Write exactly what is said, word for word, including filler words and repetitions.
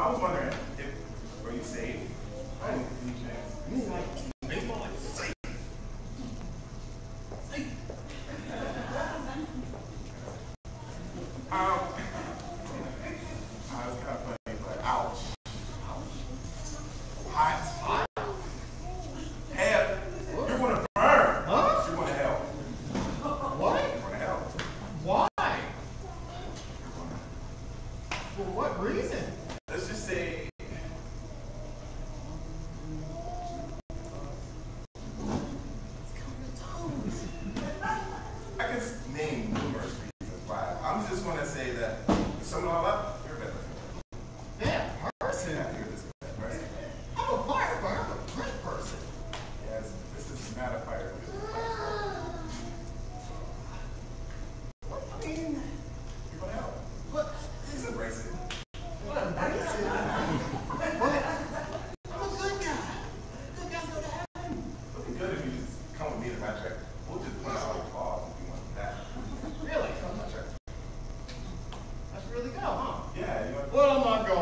I was wondering if were you saved? I didn't any chance. You mean like baseball, like safe? Safe. Um, I was kind of funny, but ouch. Hot. Hot? Hell, you're going to burn. Huh? You're going to hell. What? You're going to hell. Why? For what reason? Let's just say. I can name numerous reasons why. I'm just going to say that to sum it all up, you're a bad Bad person? Yeah, you're this bad person. I'm a firefighter. I'm a great person. Yes, this is not a fire. What? I mean, You're going to hell. what? Just embrace it. What a nice guy. What? I'm a good guy. Good guys go to heaven. It'll be good if you just come with me to my track. We'll just point out all your flaws if you want that. Really? Come to my track. That's really good, huh? Yeah, you know. What am I going